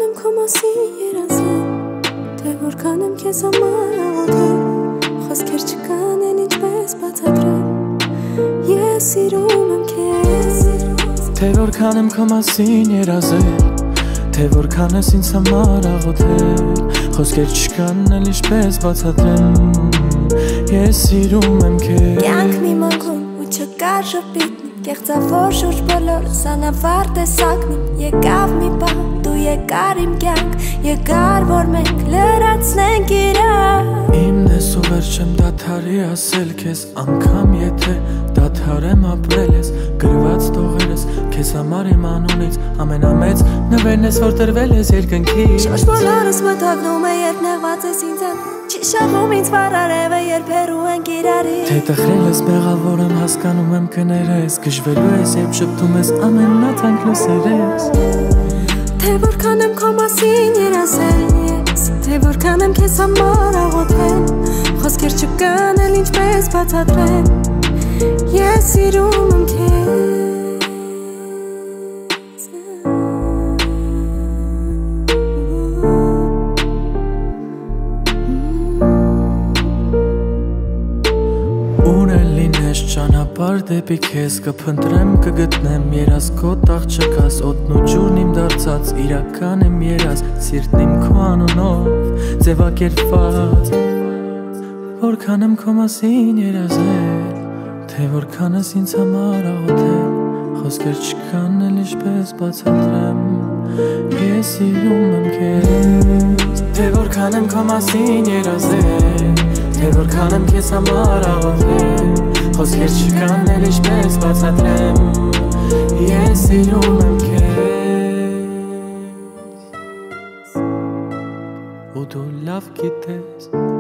եմ քո մասին երազել, թե որքան եմ քեզ համար աղոթել, խոսքեր չկան են ինչպես բացատրեմ, ես սիրում եմ քեզ, թե որքան եմ քո մասին երազել, թե որքան ես ինձ համար աղոթել, խոսքեր չկան էլ ինչպես բացատրեմ, ես սիրում եմ քեզ։ Կյանք մի մանկուն ու չկար ժպիտն, կեղծավոր շուրջ բոլորս անավարտ տեսակն իմ, եկավ մի պահ, դու եկար իմ կյանք, եկար որ մենք լրացնենք իրար։ Իմն ես ու վերջ եմ դադարի ասել քեզ, անգամ եթե դադար եմ ապրել ես, գրված տողերս քեզ համար իմ անունից, ամենամեծ նվերն ես որ տրվել ես երկնքից։ Շուրջ բոլորս մթագնում է երբ նեղված ես ինձ, չի շահում ինձ վարարևը երբ հեռու ենք իրարից։ Թե տխրել ես մեղավոր եմ հասկանում եմ կներես, գժվելու ես երբ շպտում ես ամենաթանկ լսերես։ Թե որքան եմ քո մասին երազել ես, թե որքան եմ քեզ համար աղոթել, խոսքեր չկան էլ ինչպես բացատրեմ, ես սիրում եմ քեզ։ Ճանապարհ դեպի քեզ կփնտրեմ կգտնեմ, երազքոտ աղջկաս, օդն ու ջուրն իմ դարձած, իրական եմ երազ, սիրտն իմ քո անունով ձևակերպված։ Որքան եմ քո մասին երազել, թե որքան ես ինձ համար աղոթել, խոսքեր չկան էլ ինչպես բացատրեմ, ես սիրում եմ քեզ։ Թե որքան եմ քո մասին երազել, թե որքան եմ քեզ համար աղոթել, խոսքեր չկան էլ ինչպես բացատրեմ, ես սիրում եմ քեզ։ Ու դու լավ գիտես